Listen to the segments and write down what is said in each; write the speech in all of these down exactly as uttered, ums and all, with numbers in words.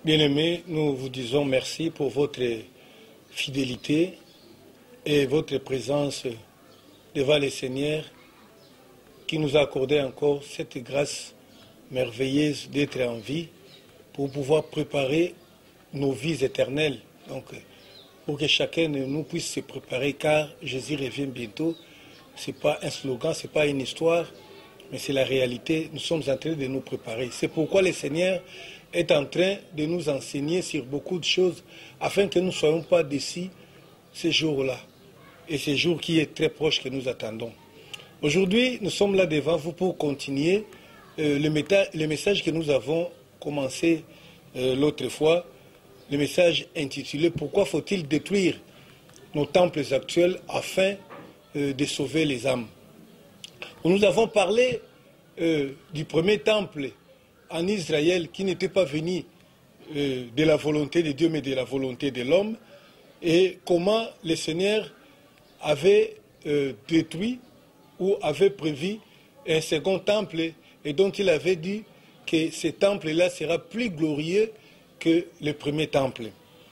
Bien-aimés, nous vous disons merci pour votre fidélité et votre présence devant le Seigneur qui nous a accordé encore cette grâce merveilleuse d'être en vie pour pouvoir préparer nos vies éternelles. Donc, pour que chacun de nous puisse se préparer, car Jésus revient bientôt. Ce n'est pas un slogan, ce n'est pas une histoire, mais c'est la réalité. Nous sommes en train de nous préparer. C'est pourquoi le Seigneur est en train de nous enseigner sur beaucoup de choses, afin que nous ne soyons pas déçus ces jours-là, et ces jours qui est très proche que nous attendons. Aujourd'hui, nous sommes là devant vous pour continuer euh, le, méta, le message que nous avons commencé euh, l'autre fois, le message intitulé « Pourquoi faut-il détruire nos temples actuels afin euh, de sauver les âmes ?» Nous avons parlé euh, du premier temple en Israël qui n'était pas venu euh, de la volonté de Dieu mais de la volonté de l'homme, et comment le Seigneur avait euh, détruit ou avait prévu un second temple et dont il avait dit que ce temple-là sera plus glorieux que le premier temple.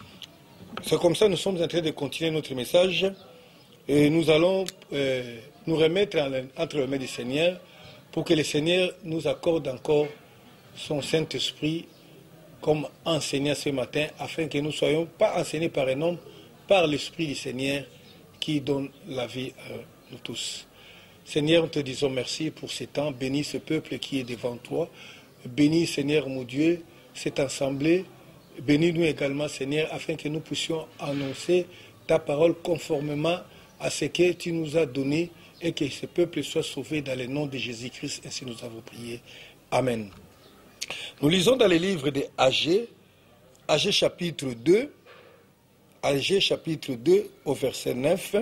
C'est comme ça que nous sommes en train de continuer notre message et nous allons euh, nous remettre entre les mains du Seigneur pour que le Seigneur nous accorde encore son Saint-Esprit comme enseignant ce matin, afin que nous ne soyons pas enseignés par un homme, par l'Esprit du Seigneur qui donne la vie à nous tous. Seigneur, nous te disons merci pour ce temps. Bénis ce peuple qui est devant toi. Bénis, Seigneur mon Dieu, cette assemblée. Bénis-nous également, Seigneur, afin que nous puissions annoncer ta parole conformément à ce que tu nous as donné et que ce peuple soit sauvé dans le nom de Jésus-Christ. Ainsi nous avons prié. Amen. Nous lisons dans les livres de Agé, Agé chapitre deux, Agé chapitre deux au verset neuf,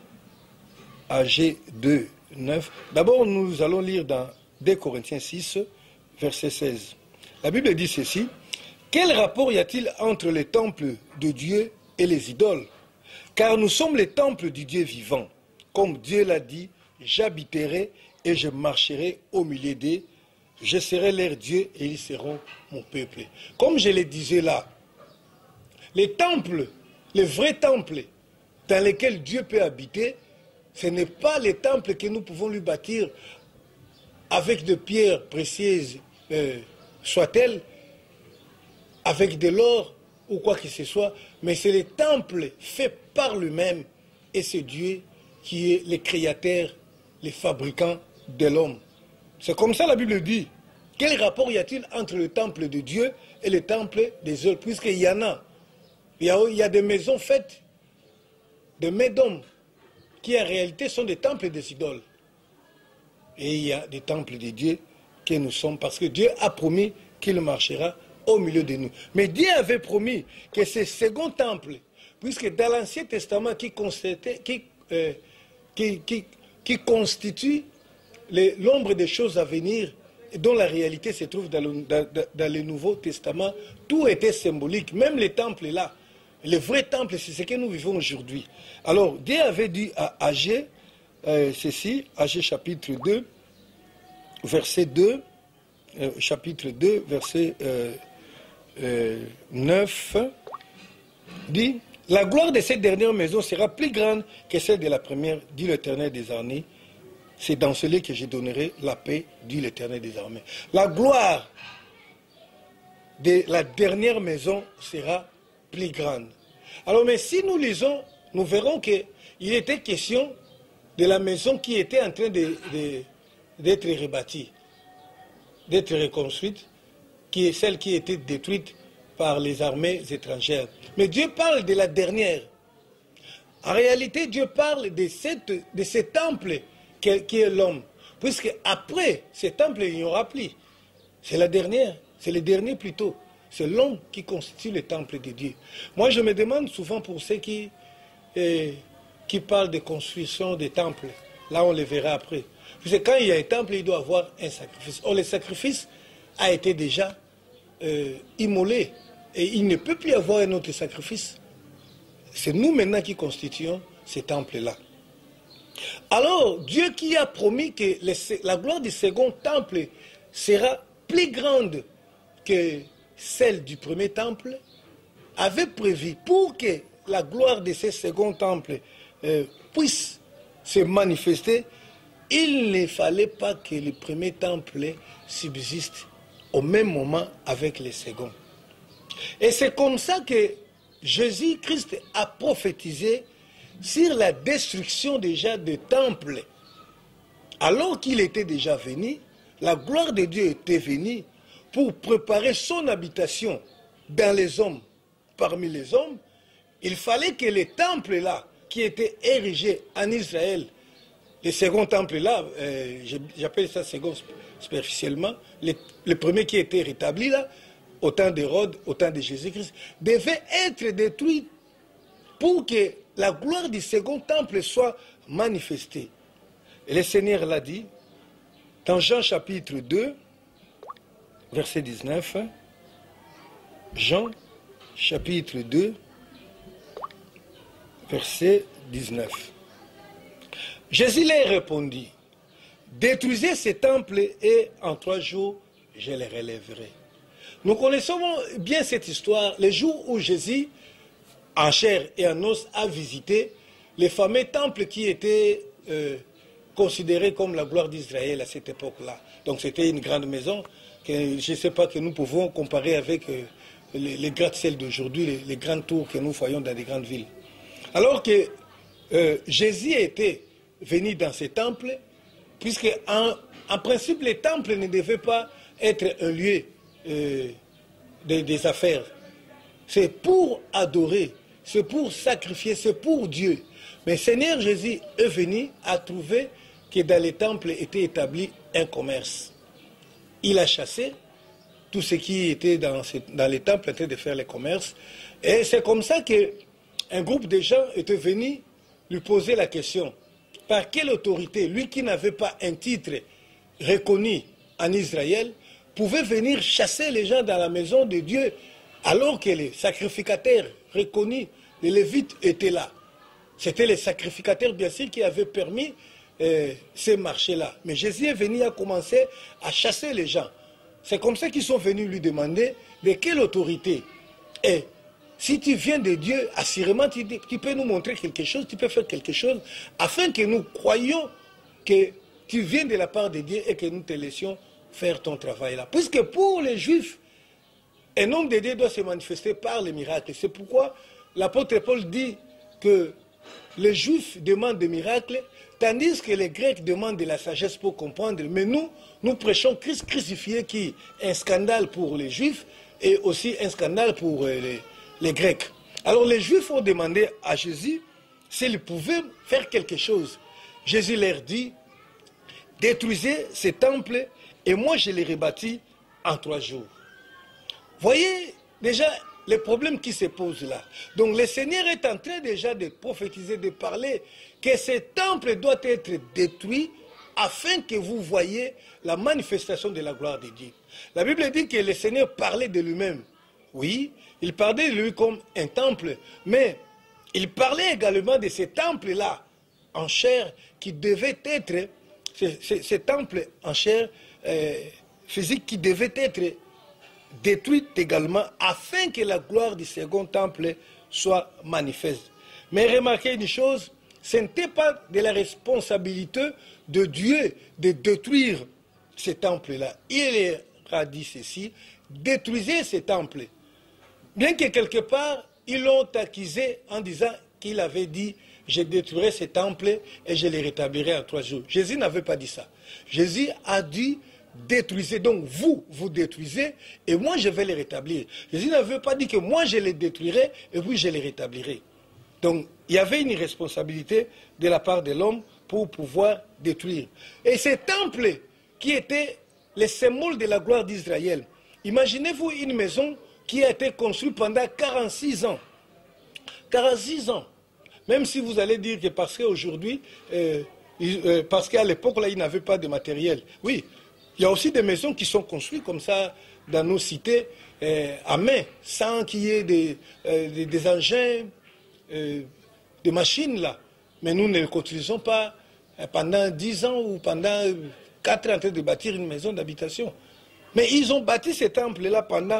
Agé deux, neuf. D'abord, nous allons lire dans deux Corinthiens six, verset seize. La Bible dit ceci: « Quel rapport y a-t-il entre les temples de Dieu et les idoles? Car nous sommes les temples du Dieu vivant. Comme Dieu l'a dit, j'habiterai et je marcherai au milieu d'eux. Je serai leur Dieu et ils seront mon peuple. » Comme je le disais là, les temples, les vrais temples dans lesquels Dieu peut habiter, ce n'est pas les temples que nous pouvons lui bâtir avec de pierres précieuses, euh, soit-elles, avec de l'or ou quoi que ce soit, mais c'est les temples faits par lui-même, et c'est Dieu qui est le créateur, le fabricant de l'homme. C'est comme ça la Bible dit. Quel rapport y a-t-il entre le temple de Dieu et le temple des autres? Puisqu'il y en a. Il y a, il y a des maisons faites de mains d'hommes qui en réalité sont des temples des idoles. Et il y a des temples de Dieu que nous sommes, parce que Dieu a promis qu'il marchera au milieu de nous. Mais Dieu avait promis que ce second temple, puisque dans l'Ancien Testament qui, qui, euh, qui, qui, qui constitue l'ombre des choses à venir, dont la réalité se trouve dans le, dans, dans le Nouveau Testament, tout était symbolique, même les temples là. Le vrai temple, c'est ce que nous vivons aujourd'hui. Alors, Dieu avait dit à Agé, euh, ceci, Agé chapitre deux, verset deux, euh, chapitre deux, verset euh, euh, neuf, dit, « La gloire de cette dernière maison sera plus grande que celle de la première, dit l'Éternel des armées. C'est dans celui que je donnerai la paix, dit l'Éternel des armées. » La gloire de la dernière maison sera plus grande. Alors, mais si nous lisons, nous verrons qu'il était question de la maison qui était en train d'être rebâtie, d'être reconstruite, qui est celle qui était détruite par les armées étrangères. Mais Dieu parle de la dernière. En réalité, Dieu parle de, cette, de ce temple qui est, qui est l'homme. Puisque après ce temple, il n'y aura plus. C'est la dernière, c'est le dernier plutôt. C'est l'homme qui constitue le temple de Dieu. Moi, je me demande souvent pour ceux qui, eh, qui parlent de construction des temples. Là, on les verra après. Parce que quand il y a un temple, il doit y avoir un sacrifice. Or, le sacrifice a été déjà euh, immolé. Et il ne peut plus y avoir un autre sacrifice. C'est nous maintenant qui constituons ces temples-là. Alors, Dieu qui a promis que les, la gloire du second temple sera plus grande que celle du premier temple, avait prévu pour que la gloire de ce second temple euh, puisse se manifester, il ne fallait pas que le premier temple subsiste au même moment avec le second. Et c'est comme ça que Jésus-Christ a prophétisé sur la destruction déjà des temples. Alors qu'il était déjà venu, la gloire de Dieu était venue pour préparer son habitation dans les hommes, parmi les hommes. Il fallait que les temples là, qui étaient érigés en Israël, les seconds temples là, euh, j'appelle ça second superficiellement, les, le premier qui était rétabli là, au temps d'Hérode, au temps de Jésus-Christ, devait être détruit pour que la gloire du second temple soit manifestée. Et le Seigneur l'a dit dans Jean chapitre deux, verset dix-neuf. Jean chapitre deux, verset dix-neuf. Jésus leur répondit, détruisez ces temples et en trois jours je les relèverai. Nous connaissons bien cette histoire, le jour où Jésus, en chair et en os, a visité les fameux temples qui étaient euh, considérés comme la gloire d'Israël à cette époque-là. Donc c'était une grande maison que je ne sais pas que nous pouvons comparer avec euh, les, les gratte-ciel d'aujourd'hui, les, les grandes tours que nous voyons dans des grandes villes. Alors que euh, Jésus était venu dans ces temples, puisque en, en principe les temples ne devaient pas être un lieu euh, des, des affaires. C'est pour adorer, c'est pour sacrifier, c'est pour Dieu. Mais Seigneur Jésus est venu à trouver que dans les temples était établi un commerce. Il a chassé tout ce qui était dans, dans les temples, en train de faire les commerces. Et c'est comme ça qu'un groupe de gens était venu lui poser la question. Par quelle autorité, lui qui n'avait pas un titre reconnu en Israël, pouvait venir chasser les gens dans la maison de Dieu alors que les sacrificateurs reconnus, les Lévites, étaient là. C'était les sacrificateurs, bien sûr, qui avaient permis euh, ces marchés-là. Mais Jésus est venu à commencer à chasser les gens. C'est comme ça qu'ils sont venus lui demander de quelle autorité. Et si tu viens de Dieu, assurément, tu, tu peux nous montrer quelque chose, tu peux faire quelque chose, afin que nous croyions que tu viens de la part de Dieu et que nous te laissions faire ton travail là. Puisque pour les Juifs, un homme de Dieu doit se manifester par les miracles. C'est pourquoi l'apôtre Paul dit que les Juifs demandent des miracles, tandis que les Grecs demandent de la sagesse pour comprendre. Mais nous, nous prêchons Christ crucifié qui est un scandale pour les Juifs et aussi un scandale pour les, les Grecs. Alors les Juifs ont demandé à Jésus s'il pouvait faire quelque chose. Jésus leur dit, détruisez ces temples et moi je les rebâtis en trois jours. Voyez déjà les problèmes qui se posent là. Donc le Seigneur est en train déjà de prophétiser, de parler que ces temples doivent être détruits afin que vous voyiez la manifestation de la gloire de Dieu. La Bible dit que le Seigneur parlait de lui-même. Oui, il parlait de lui comme un temple, mais il parlait également de ces temples-là en chair qui devaient être, ces, ces, ces temples en chair euh, physique qui devaient être détruite également afin que la gloire du second temple soit manifeste. Mais remarquez une chose, ce n'était pas de la responsabilité de Dieu de détruire ces temples-là. Il leur a dit ceci, détruisez ces temples. Bien que quelque part, ils l'ont accusé en disant qu'il avait dit, je détruirai ces temples et je les rétablirai en trois jours. Jésus n'avait pas dit ça. Jésus a dit, détruisez, donc vous, vous détruisez, et moi je vais les rétablir. Jésus n'avait pas dit que moi je les détruirai, et puis je les rétablirai. Donc, il y avait une responsabilité de la part de l'homme pour pouvoir détruire. Et ces temples qui étaient les symboles de la gloire d'Israël, imaginez-vous une maison qui a été construite pendant quarante-six ans. quarante-six ans. Même si vous allez dire que parce qu'aujourd'hui, euh, euh, parce qu'à l'époque, là, ils n'avaient pas de matériel. Oui. Il y a aussi des maisons qui sont construites comme ça dans nos cités euh, à main, sans qu'il y ait des, euh, des, des engins, euh, des machines là. Mais nous ne les construisons pas pendant dix ans ou pendant quatre ans en train de bâtir une maison d'habitation. Mais ils ont bâti ces temples-là pendant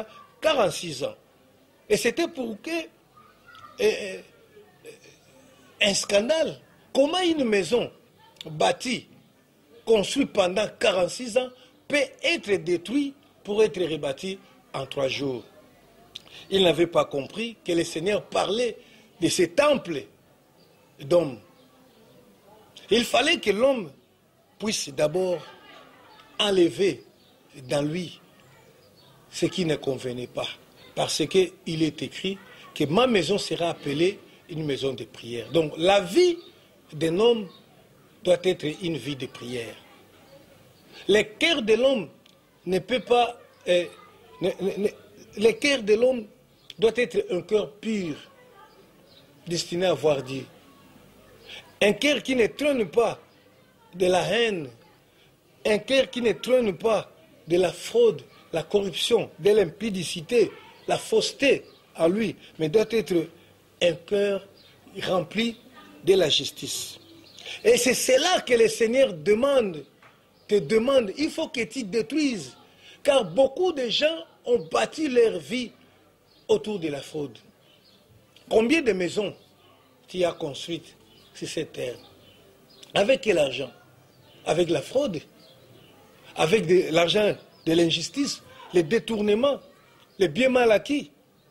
quarante-six ans. Et c'était pour que... Euh, un scandale. Comment une maison bâtie, construite pendant quarante-six ans, peut être détruite pour être rebâtie en trois jours? Il n'avait pas compris que le Seigneur parlait de ces temples d'hommes. Il fallait que l'homme puisse d'abord enlever dans lui ce qui ne convenait pas. Parce qu'il est écrit que ma maison sera appelée une maison de prière. Donc la vie d'un homme doit être une vie de prière. Le cœur de l'homme ne peut pas... Euh, ne, ne, le cœur de l'homme doit être un cœur pur, destiné à voir Dieu. Un cœur qui ne trône pas de la haine, un cœur qui ne trône pas de la fraude, la corruption, de l'impudicité, la fausseté en lui, mais doit être un cœur rempli de la justice. Et c'est cela que le Seigneur demande, te demande. Il faut que tu détruises, car beaucoup de gens ont bâti leur vie autour de la fraude. Combien de maisons tu as construites sur cette terre? Avec quel argent? Avec la fraude? Avec l'argent de l'injustice, les détournements, les biens mal acquis?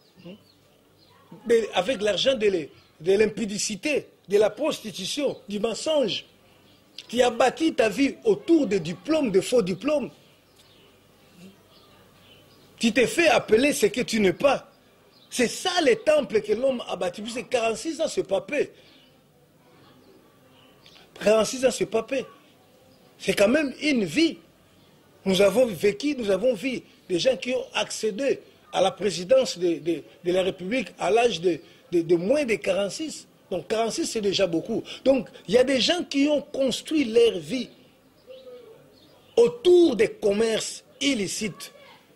Avec l'argent de l'impudicité, de la prostitution, du mensonge? Tu as bâti ta vie autour de diplômes, de faux diplômes. Tu t'es fait appeler ce que tu n'es pas. C'est ça les temples que l'homme a bâtis. Puisque quarante-six ans, c'est pas peu. quarante-six ans, c'est pas peu. C'est quand même une vie. Nous avons vécu, nous avons vu des gens qui ont accédé à la présidence de, de, de la République à l'âge de, de, de moins de quarante-six. Donc quarante-six, c'est déjà beaucoup. Donc il y a des gens qui ont construit leur vie autour des commerces illicites.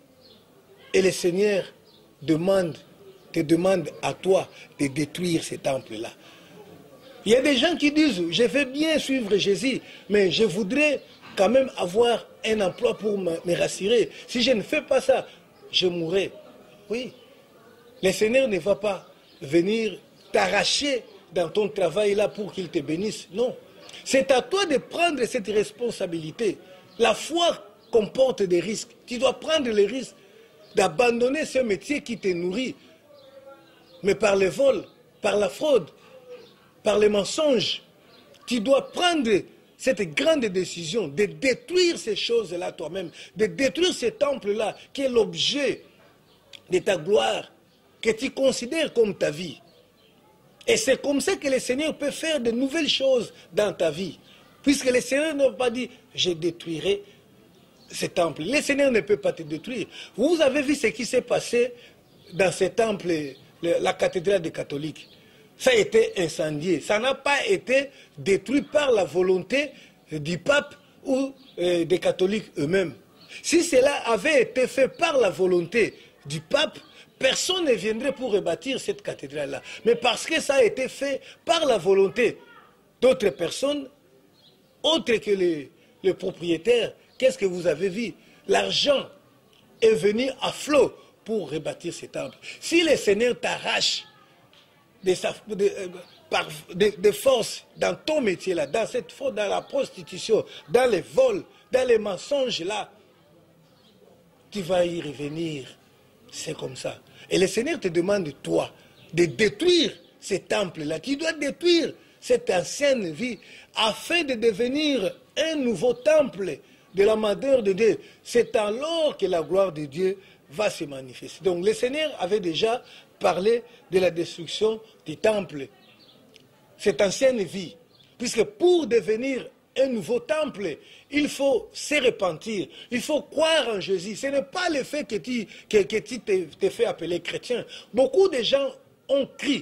Et le Seigneur demande, te demande à toi de détruire ces temples-là. Il y a des gens qui disent, je veux bien suivre Jésus, mais je voudrais quand même avoir un emploi pour me, me rassurer. Si je ne fais pas ça, je mourrai. Oui, le Seigneur ne va pas venir t'arracher dans ton travail là pour qu'il te bénisse. Non, c'est à toi de prendre cette responsabilité. La foi comporte des risques. Tu dois prendre les risques d'abandonner ce métier qui te nourrit, mais par le vol, par la fraude, par les mensonges. Tu dois prendre cette grande décision de détruire ces choses-là toi-même, de détruire ces temples-là qui est l'objet de ta gloire, que tu considères comme ta vie. Et c'est comme ça que le Seigneur peut faire de nouvelles choses dans ta vie. Puisque le Seigneur n'a pas dit, je détruirai ces temples. Le Seigneur ne peut pas te détruire. Vous avez vu ce qui s'est passé dans ces temples, la cathédrale des catholiques. Ça a été incendié. Ça n'a pas été détruit par la volonté du pape ou euh, des catholiques eux-mêmes. Si cela avait été fait par la volonté du pape, personne ne viendrait pour rebâtir cette cathédrale-là. Mais parce que ça a été fait par la volonté d'autres personnes, autres que les, les propriétaires, qu'est-ce que vous avez vu? L'argent est venu à flot pour rebâtir ces temples. Si le Seigneur t'arrache de, de, de, de force dans ton métier là, dans cette faute, dans la prostitution, dans les vols, dans les mensonges là, tu vas y revenir. C'est comme ça. Et le Seigneur te demande, toi, de détruire ces temples-là. Tu dois détruire cette ancienne vie afin de devenir un nouveau temple de la grandeur de Dieu. C'est alors que la gloire de Dieu va se manifester. Donc le Seigneur avait déjà parlé de la destruction du temple, cette ancienne vie. Puisque pour devenir un nouveau temple, il faut se repentir, il faut croire en Jésus. Ce n'est pas le fait que tu, que, que tu t'es, t'es fait appeler chrétien. Beaucoup de gens ont crié,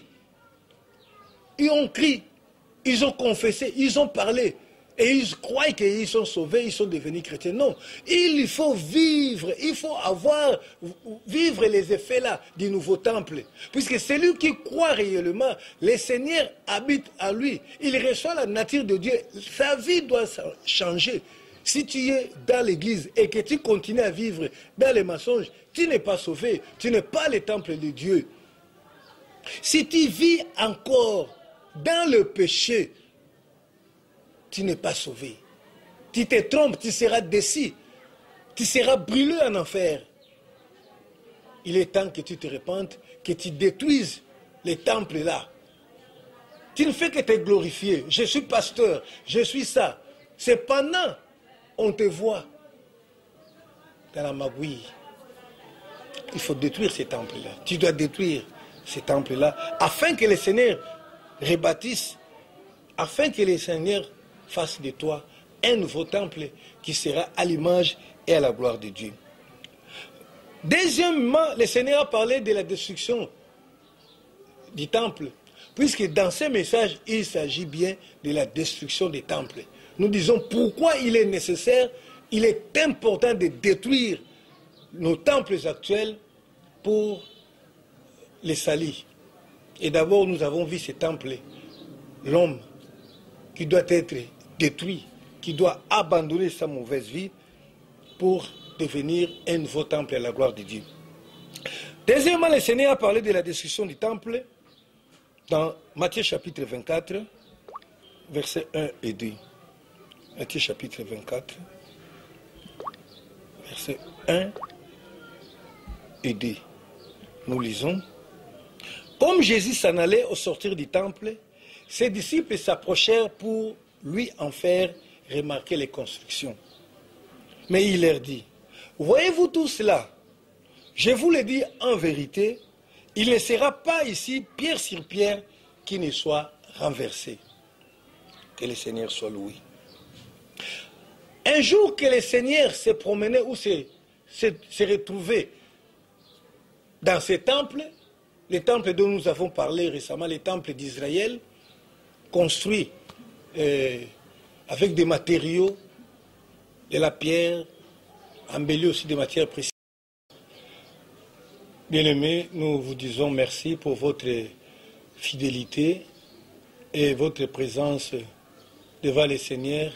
ils ont crié, ils ont confessé, ils ont parlé. Et ils croient qu'ils sont sauvés, ils sont devenus chrétiens. Non, il faut vivre, il faut avoir, vivre les effets là du nouveau temple. Puisque celui qui croit réellement, le Seigneur habite à lui. Il reçoit la nature de Dieu. Sa vie doit changer. Si tu es dans l'église et que tu continues à vivre dans les mensonges, tu n'es pas sauvé. Tu n'es pas le temple de Dieu. Si tu vis encore dans le péché, tu n'es pas sauvé. Tu te trompes, tu seras déçu. Tu seras brûlé en enfer. Il est temps que tu te repentes, que tu détruises les temples là. Tu ne fais que te glorifier. Je suis pasteur, je suis ça. Cependant, on te voit dans la magouille. Il faut détruire ces temples-là. Tu dois détruire ces temples-là afin que le Seigneur rebâtisse, afin que le Seigneur fasse de toi un nouveau temple qui sera à l'image et à la gloire de Dieu. Deuxièmement, le Seigneur a parlé de la destruction du temple, puisque dans ce message, il s'agit bien de la destruction des temples. Nous disons pourquoi il est nécessaire, il est important de détruire nos temples actuels pour les salir. Et d'abord, nous avons vu ces temples, l'homme qui doit être détruit, qui doit abandonner sa mauvaise vie pour devenir un nouveau temple à la gloire de Dieu. Deuxièmement, le Seigneur a parlé de la destruction du temple dans Matthieu chapitre vingt-quatre, versets un et deux. Matthieu chapitre vingt-quatre, versets un et deux. Nous lisons. Comme Jésus s'en allait au sortir du temple, ses disciples s'approchèrent pour lui en faire remarquer les constructions. Mais il leur dit, voyez-vous tout cela? Je vous le dis en vérité, il ne sera pas ici pierre sur pierre qui ne soit renversé. Que le Seigneur soit loué. Un jour que le Seigneur se promenait ou se, se, se retrouvait dans ces temples, les temples dont nous avons parlé récemment, les temples d'Israël, construits euh, avec des matériaux, de la pierre, embellis aussi de matières précieuses. Bien-aimés, nous vous disons merci pour votre fidélité et votre présence devant le Seigneur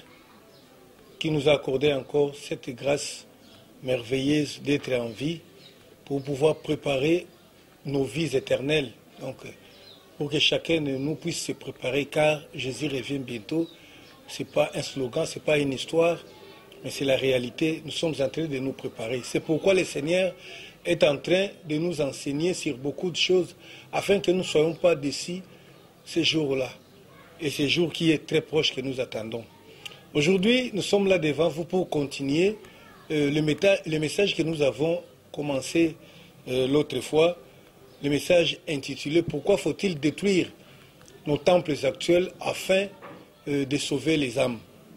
qui nous a accordé encore cette grâce merveilleuse d'être en vie pour pouvoir préparer nos vies éternelles. Donc, pour que chacun de nous puisse se préparer, car Jésus revient bientôt. Ce n'est pas un slogan, ce n'est pas une histoire, mais c'est la réalité. Nous sommes en train de nous préparer. C'est pourquoi le Seigneur est en train de nous enseigner sur beaucoup de choses, afin que nous ne soyons pas déçus ces jours-là, et ces jours qui est très proche que nous attendons. Aujourd'hui, nous sommes là devant vous pour continuer euh, le, méta, le message que nous avons commencé euh, l'autre fois, le message intitulé « Pourquoi faut-il détruire nos temples actuels afin euh, de sauver les âmes ?»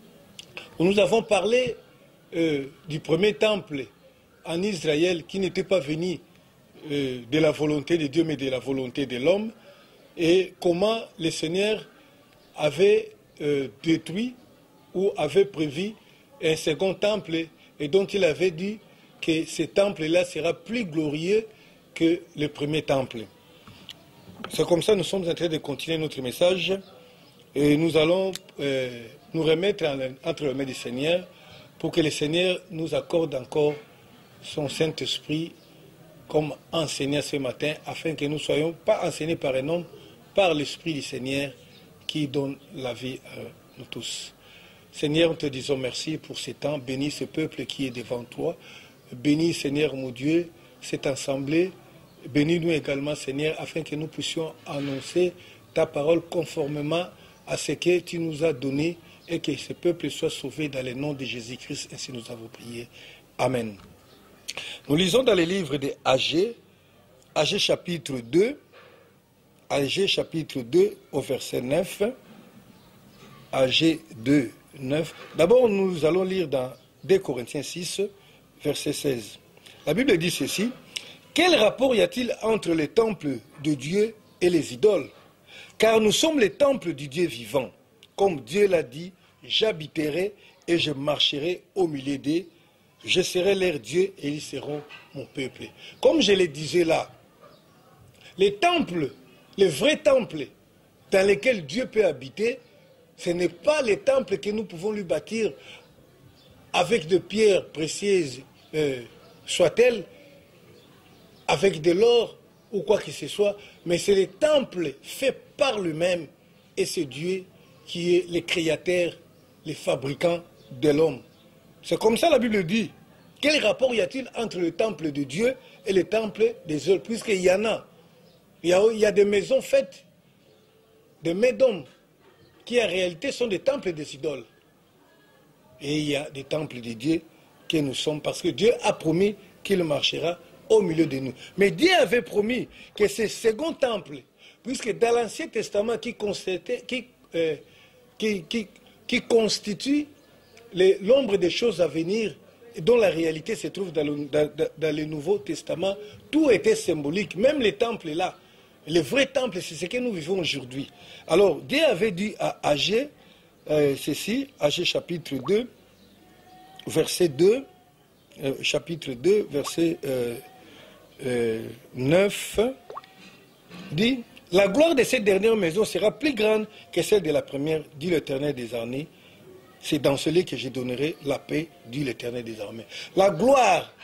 Nous avons parlé euh, du premier temple en Israël qui n'était pas venu euh, de la volonté de Dieu mais de la volonté de l'homme, et comment le Seigneur avait euh, détruit ou avait prévu un second temple et dont il avait dit que ce temple-là sera plus glorieux que le premier temple. C'est comme ça que nous sommes en train de continuer notre message et nous allons euh, nous remettre en, entre les mains du Seigneur pour que le Seigneur nous accorde encore son Saint-Esprit comme enseignant ce matin, afin que nous ne soyons pas enseignés par un homme, par l'Esprit du Seigneur qui donne la vie à nous tous. Seigneur, nous te disons merci pour ce temps. Bénis ce peuple qui est devant toi. Bénis, Seigneur mon Dieu, cette assemblée. Bénis-nous également, Seigneur, afin que nous puissions annoncer ta parole conformément à ce que tu nous as donné et que ce peuple soit sauvé dans le nom de Jésus-Christ. Ainsi nous avons prié. Amen. Nous lisons dans les livres de Agé, Agé chapitre deux, Agé chapitre deux au verset neuf, Agé deux, neuf. D'abord, nous allons lire dans deux Corinthiens six, verset seize. La Bible dit ceci: quel rapport y a-t-il entre les temples de Dieu et les idoles? Car nous sommes les temples du Dieu vivant. Comme Dieu l'a dit, j'habiterai et je marcherai au milieu d'eux. Je serai leur Dieu et ils seront mon peuple. Comme je le disais là, les temples, les vrais temples dans lesquels Dieu peut habiter, ce n'est pas les temples que nous pouvons lui bâtir avec de pierres précieuses, euh, soit-elles, avec de l'or ou quoi que ce soit, mais c'est le temple fait par lui-même et c'est Dieu qui est le créateur, le fabricant de l'homme. C'est comme ça la Bible dit. Quel rapport y a-t-il entre le temple de Dieu et le temple des hommes? Puisqu'il y en a. Il y a, il y a des maisons faites de mains d'hommes qui en réalité sont des temples des idoles. Et il y a des temples de Dieu que nous sommes, parce que Dieu a promis qu'il marchera au milieu de nous. Mais Dieu avait promis que ce second temple, puisque dans l'Ancien Testament qui, qui, euh, qui, qui, qui constitue l'ombre des choses à venir, dont la réalité se trouve dans le, dans, dans le Nouveau Testament, tout était symbolique, même les temples là. Le vrai temple, c'est ce que nous vivons aujourd'hui. Alors, Dieu avait dit à Agé, euh, ceci, Agé chapitre deux, verset deux, euh, chapitre deux, verset euh, euh, neuf, dit, « La gloire de cette dernière maison sera plus grande que celle de la première, dit l'Éternel des armées. C'est dans celui que je donnerai la paix, dit l'Éternel des armées. » La gloire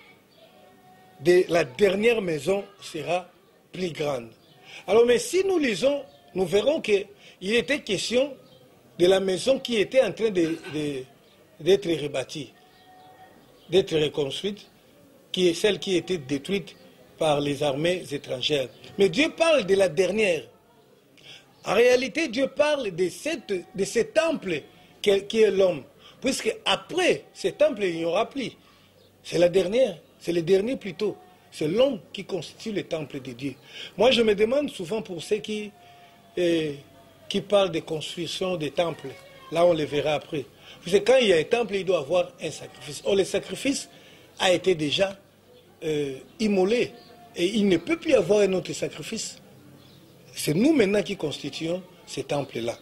de la dernière maison sera plus grande. Alors, mais si nous lisons, nous verrons qu'il était question de la maison qui était en train d'être rebâtie, d'être reconstruite, qui est celle qui était détruite par les armées étrangères. Mais Dieu parle de la dernière. En réalité, Dieu parle de, cette, de ce temple qui est l'homme. Puisque après ce temple, il n'y aura plus. C'est la dernière, c'est le dernier plutôt. C'est l'homme qui constitue le temple de Dieu. Moi, je me demande souvent pour ceux qui, eh, qui parlent de construction des temples. Là, on les verra après. Parce que quand il y a un temple, il doit y avoir un sacrifice. Or, le sacrifice a été déjà euh, immolé. Et il ne peut plus y avoir un autre sacrifice. C'est nous maintenant qui constituons ces temples-là.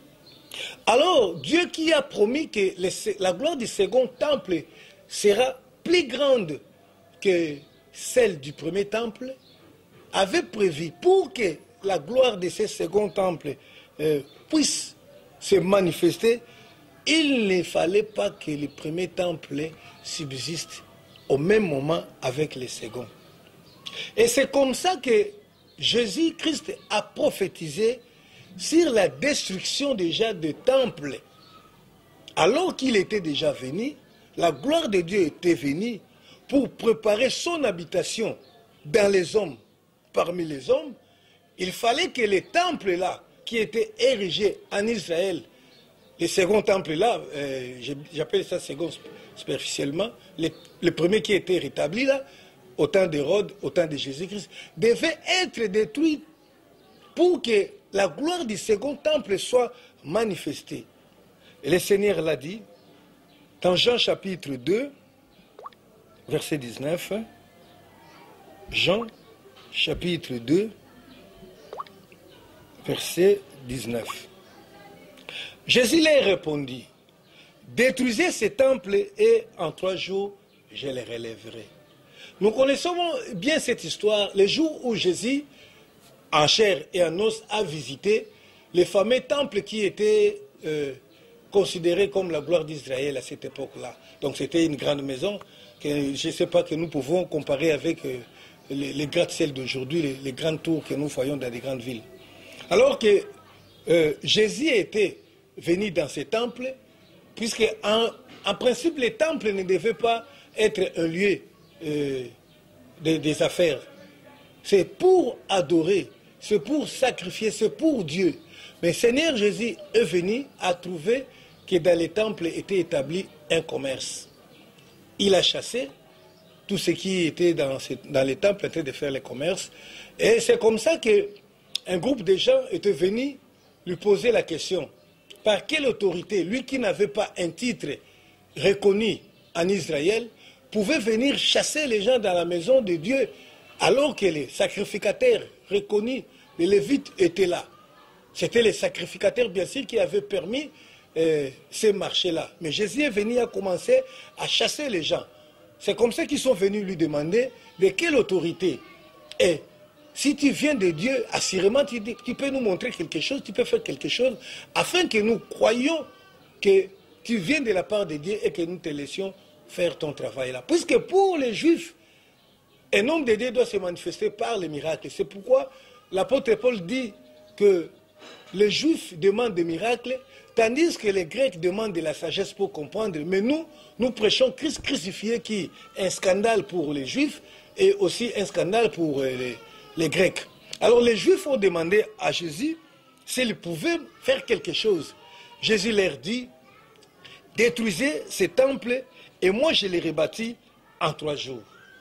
Alors, Dieu qui a promis que les, la gloire du second temple sera plus grande que celle du premier temple, avait prévu pour que la gloire de ce second temple euh, puisse se manifester, il ne fallait pas que le premier temple subsiste au même moment avec le second. Et c'est comme ça que Jésus-Christ a prophétisé sur la destruction déjà des temples. Alors qu'il était déjà venu, la gloire de Dieu était venue pour préparer son habitation dans les hommes, parmi les hommes. Il fallait que les temples-là, qui étaient érigés en Israël, les seconds temples-là, euh, j'appelle ça second superficiellement, les, le premier qui était rétabli là, au temps d'Hérode, au temps de Jésus-Christ, devait être détruit pour que la gloire du second temple soit manifestée. Et le Seigneur l'a dit, dans Jean chapitre deux, verset dix-neuf, Jean chapitre deux, verset dix-neuf. Jésus leur répondit, « Détruisez ce temple et en trois jours, je les relèverai. » Nous connaissons bien cette histoire, le jour où Jésus, en chair et en os, a visité les fameux temples qui étaient euh, considérés comme la gloire d'Israël à cette époque-là. Donc c'était une grande maison que je ne sais pas que nous pouvons comparer avec euh, les, les gratte-ciels d'aujourd'hui, les, les grandes tours que nous voyons dans les grandes villes. Alors que euh, Jésus était venu dans ces temples, puisque en, en principe les temples ne devaient pas être un lieu euh, de, des affaires. C'est pour adorer, c'est pour sacrifier, c'est pour Dieu. Mais Seigneur Jésus est venu à trouver que dans les temples était établi un commerce. Il a chassé tout ce qui était dans, dans les temples en train de faire le commerce. Et c'est comme ça qu'un groupe de gens était venu lui poser la question. Par quelle autorité, lui qui n'avait pas un titre reconnu en Israël, pouvait venir chasser les gens dans la maison de Dieu alors que les sacrificateurs reconnus, les Lévites, étaient là. C'était les sacrificateurs, bien sûr, qui avaient permis euh, ces marchés-là. Mais Jésus est venu à commencer à chasser les gens. C'est comme ça qu'ils sont venus lui demander de quelle autorité. Et si tu viens de Dieu, assurément, tu, tu peux nous montrer quelque chose, tu peux faire quelque chose, afin que nous croyions que tu viens de la part de Dieu et que nous te laissions faire ton travail là. Puisque pour les Juifs, un homme de Dieu doit se manifester par les miracles. C'est pourquoi l'apôtre Paul dit que les Juifs demandent des miracles, tandis que les Grecs demandent de la sagesse pour comprendre. Mais nous, nous prêchons Christ crucifié qui est un scandale pour les Juifs et aussi un scandale pour les, les Grecs. Alors les Juifs ont demandé à Jésus s'il pouvait faire quelque chose. Jésus leur dit, détruisez ces temples et moi je les rebâtis en trois jours.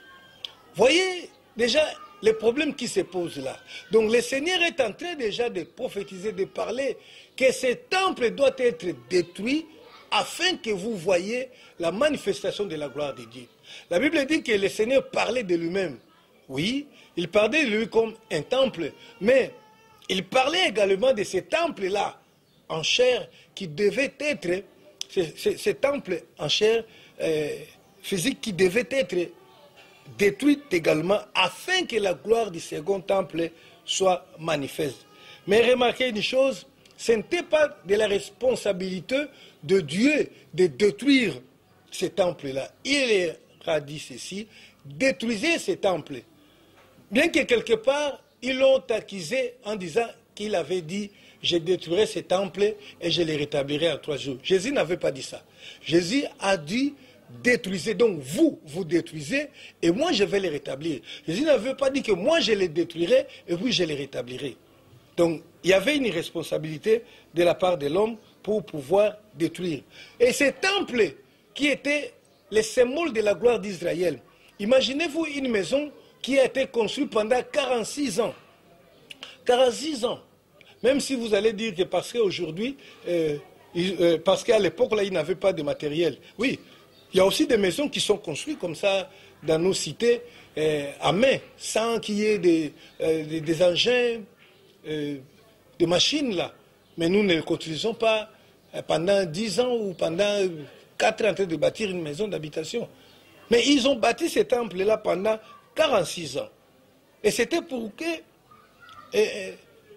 Voyez déjà les problèmes qui se posent là. Donc le Seigneur est en train déjà de prophétiser, de parler que ces temples doivent être détruits afin que vous voyez la manifestation de la gloire de Dieu. La Bible dit que le Seigneur parlait de lui-même. Oui, il parlait de lui comme un temple, mais il parlait également de ces temples-là en chair qui devaient être, ces, ces, ces temples en chair euh, physique qui devaient être détruits également afin que la gloire du second temple soit manifeste. Mais remarquez une chose, ce n'était pas de la responsabilité de Dieu de détruire ces temples-là. Il leur a dit ceci, détruisez ces temples. Bien que quelque part, ils l'ont accusé en disant qu'il avait dit, je détruirai ces temples et je les rétablirai en trois jours. Jésus n'avait pas dit ça. Jésus a dit, détruisez, donc vous, vous détruisez et moi je vais les rétablir. Jésus n'avait pas dit que moi je les détruirai et puis je les rétablirai. Donc il y avait une responsabilité de la part de l'homme pour pouvoir détruire. Et ces temples qui étaient les symboles de la gloire d'Israël, imaginez-vous une maison qui a été construite pendant quarante-six ans. quarante-six ans. Même si vous allez dire que parce qu'aujourd'hui, euh, euh, parce qu'à l'époque là, ils n'avaient pas de matériel. Oui. Il y a aussi des maisons qui sont construites comme ça dans nos cités euh, à main, sans qu'il y ait des, euh, des, des engins, euh, des machines là. Mais nous ne les construisons pas pendant dix ans ou pendant quatre ans en train de bâtir une maison d'habitation. Mais ils ont bâti ces temples-là pendant quarante-six ans. Et c'était pour que... Euh,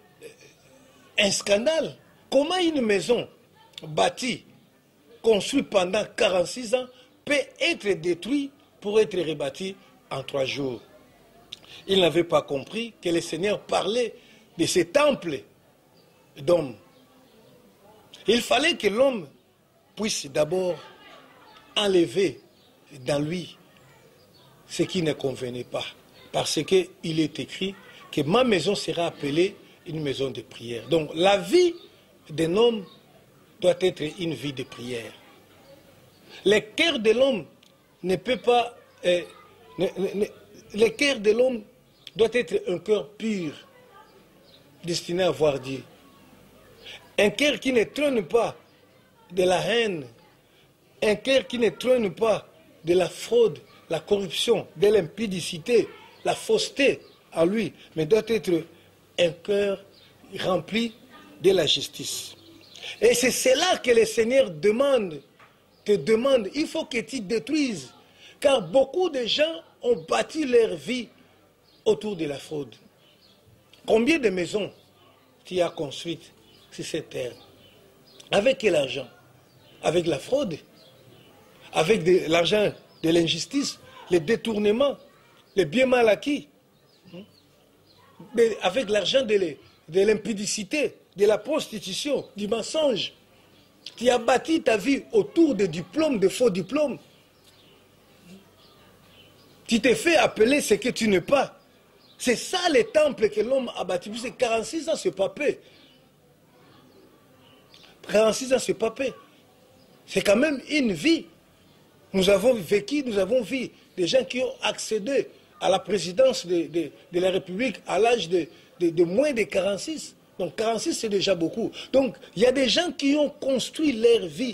un scandale. Comment une maison bâtie, construite pendant quarante-six ans, peut être détruite pour être rebâtie en trois jours? Ils n'avaient pas compris que le Seigneur parlait de ces temples d'hommes. Il fallait que l'homme puisse d'abord enlever dans lui ce qui ne convenait pas. Parce qu'il est écrit que ma maison sera appelée une maison de prière. Donc la vie d'un homme doit être une vie de prière. Le cœur de l'homme ne peut pas... Euh, ne, ne, le cœur de l'homme doit être un cœur pur, destiné à voir Dieu. Un cœur qui ne trône pas de la haine, un cœur qui ne trône pas de la fraude, la corruption, de l'impudicité, la fausseté à lui, mais doit être un cœur rempli de la justice. Et c'est cela que le Seigneur demande, te demande. Il faut que tu détruises, car beaucoup de gens ont bâti leur vie autour de la fraude. Combien de maisons tu as construites sur cette terre? Avec quel argent? Avec la fraude? Avec l'argent de l'injustice, les détournements, les biens mal acquis? Avec l'argent de l'impudicité, de la prostitution, du mensonge. Tu as bâti ta vie autour de diplômes, de faux diplômes. Tu t'es fait appeler ce que tu n'es pas. C'est ça les temples que l'homme a bâtis. C'est quarante-six ans, c'est pas peu. quarante-six ans, c'est pas peu. C'est quand même une vie. Nous avons vécu, nous avons vu des gens qui ont accédé à la présidence de, de, de la République à l'âge de, de, de moins de quarante-six. Donc quarante-six, c'est déjà beaucoup. Donc il y a des gens qui ont construit leur vie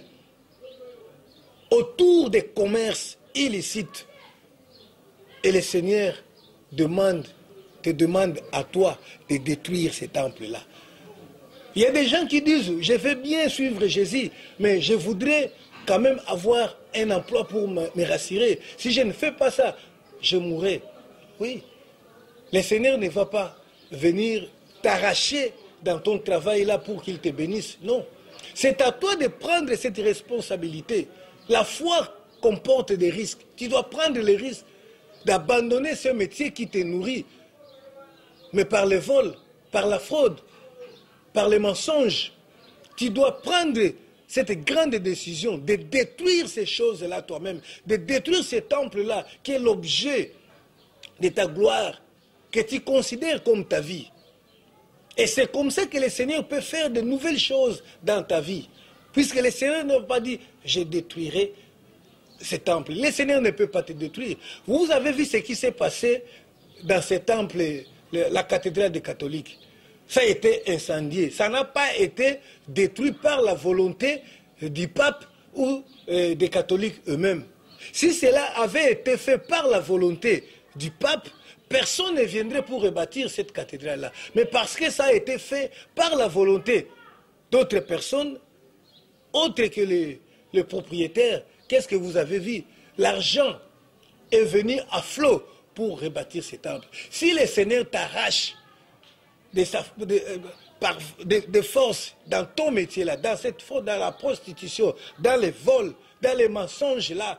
autour des commerces illicites. Et le Seigneur demande, te demande à toi de détruire ces temples-là. Il y a des gens qui disent, je vais bien suivre Jésus, mais je voudrais quand même avoir un emploi pour me, me rassurer. Si je ne fais pas ça, je mourrai. Oui, le Seigneur ne va pas venir t'arracher dans ton travail là pour qu'il te bénisse. Non, C'est à toi de prendre cette responsabilité. La foi comporte des risques. Tu dois prendre les risques d'abandonner ce métier qui te nourrit. Mais par le vol, par la fraude, par les mensonges, tu dois prendre cette grande décision de détruire ces choses-là toi-même, de détruire ce temple-là qui est l'objet de ta gloire, que tu considères comme ta vie. Et c'est comme ça que le Seigneur peut faire de nouvelles choses dans ta vie. Puisque le Seigneur n'a pas dit, je détruirai ce temple. Le Seigneur ne peut pas te détruire. Vous avez vu ce qui s'est passé dans ce temple, la cathédrale des catholiques. Ça a été incendié. Ça n'a pas été détruit par la volonté du pape ou euh, des catholiques eux-mêmes. Si cela avait été fait par la volonté du pape, personne ne viendrait pour rebâtir cette cathédrale-là. Mais parce que ça a été fait par la volonté d'autres personnes, autres que les, les propriétaires, qu'est-ce que vous avez vu? L'argent est venu à flot pour rebâtir ce temple. Si le Seigneur t'arrache de, de, de, de force dans ton métier-là, dans cette faute, dans la prostitution, dans les vols, dans les mensonges-là,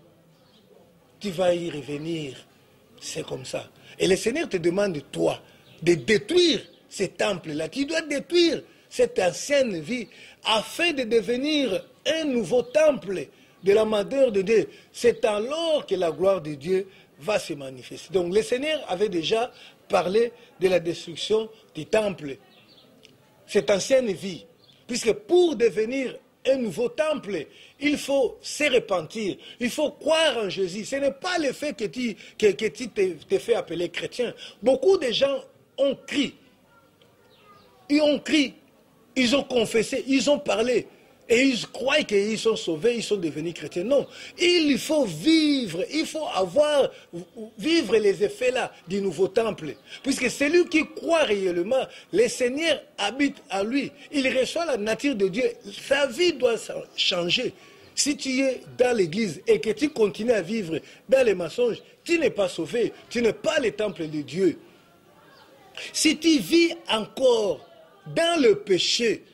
tu vas y revenir. C'est comme ça. Et le Seigneur te demande, toi, de détruire ces temples-là. Tu dois détruire cette ancienne vie afin de devenir un nouveau temple de la grandeur de Dieu. C'est alors que la gloire de Dieu va se manifester. Donc le Seigneur avait déjà parlé de la destruction du temple. Cette ancienne vie. Puisque pour devenir un nouveau temple, il faut se repentir, il faut croire en Jésus. Ce n'est pas le fait que tu, que, que tu t'es fait appeler chrétien. Beaucoup de gens ont crié, ils ont crié, ils ont confessé, ils ont parlé, et ils croient qu'ils sont sauvés, ils sont devenus chrétiens. Non, il faut vivre, il faut avoir, vivre les effets là du nouveau temple. Puisque celui qui croit réellement, le Seigneur habite en lui, il reçoit la nature de Dieu, sa vie doit changer. Si tu es dans l'église et que tu continues à vivre dans les mensonges, tu n'es pas sauvé, tu n'es pas le temple de Dieu. Si tu vis encore dans le péché,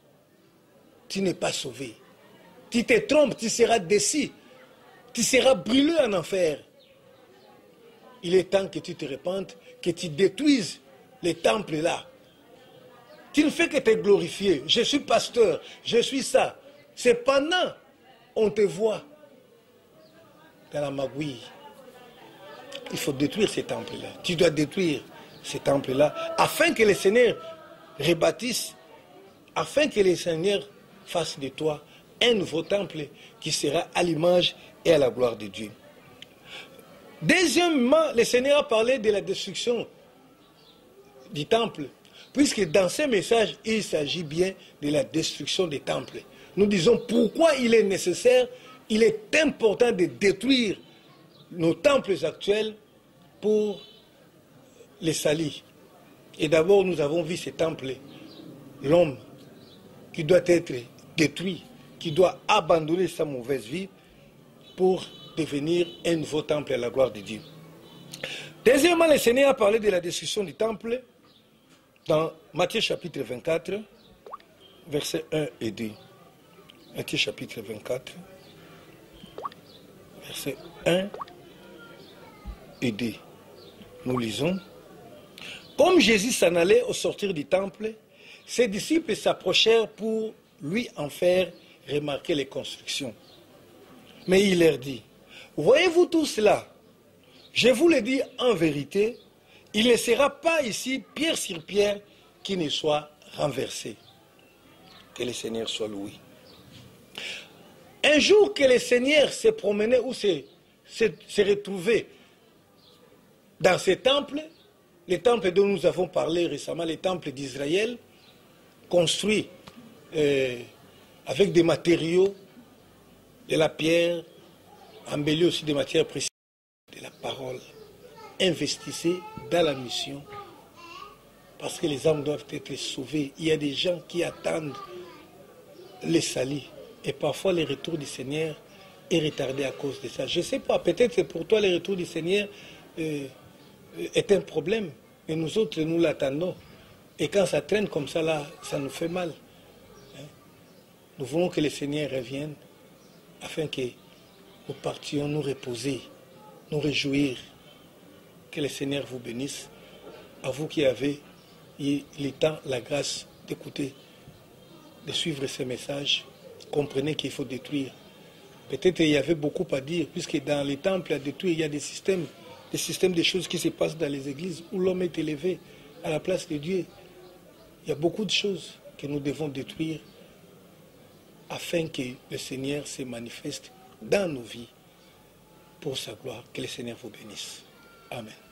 tu n'es pas sauvé. Tu te trompes, tu seras déçu. Tu seras brûlé en enfer. Il est temps que tu te repentes, que tu détruises les temples là. Tu ne fais que te glorifier. Je suis pasteur, je suis ça. Cependant, on te voit dans la magouille. Il faut détruire ces temples-là. Tu dois détruire ces temples-là afin que le Seigneur rebâtisse, afin que le Seigneur fasse de toi un nouveau temple qui sera à l'image et à la gloire de Dieu. Deuxièmement, le Seigneur a parlé de la destruction du temple, puisque dans ce message, il s'agit bien de la destruction des temples. Nous disons pourquoi il est nécessaire, il est important de détruire nos temples actuels pour les salir. Et d'abord, nous avons vu ces temples, l'homme qui doit être détruit, qui doit abandonner sa mauvaise vie pour devenir un nouveau temple à la gloire de Dieu. Deuxièmement, le Seigneur a parlé de la destruction du temple dans Matthieu chapitre vingt-quatre, versets un et deux. Matthieu chapitre vingt-quatre, versets un et deux. Nous lisons. Comme Jésus s'en allait au sortir du temple, ses disciples s'approchèrent pour lui en faire remarquer les constructions. Mais il leur dit, voyez-vous tout cela? Je vous le dis en vérité, il ne sera pas ici pierre sur pierre qui ne soit renversé. Que le Seigneur soit loué. Un jour que le Seigneur se promenait ou se, se, se retrouvait dans ce temple, le temple dont nous avons parlé récemment, le temple d'Israël, construit euh, avec des matériaux, de la pierre, embelli aussi des matières précieuses, de la parole. Investissez dans la mission, parce que les âmes doivent être sauvées. Il y a des gens qui attendent les salis, et parfois le retour du Seigneur est retardé à cause de ça. Je ne sais pas, peut-être que pour toi le retour du Seigneur euh, est un problème, mais nous autres nous l'attendons. Et quand ça traîne comme ça, là, ça nous fait mal. Hein? Nous voulons que le Seigneur revienne afin que nous partions nous reposer, nous réjouir. Que le Seigneur vous bénisse. À vous qui avez eu le temps, la grâce d'écouter, de suivre ces messages, comprenez qu'il faut détruire. Peut-être qu'il y avait beaucoup à dire, puisque dans les temples à détruire, il y a des systèmes, des systèmes de choses qui se passent dans les églises où l'homme est élevé à la place de Dieu. Il y a beaucoup de choses que nous devons détruire afin que le Seigneur se manifeste dans nos vies pour sa gloire. Que le Seigneur vous bénisse. Amen.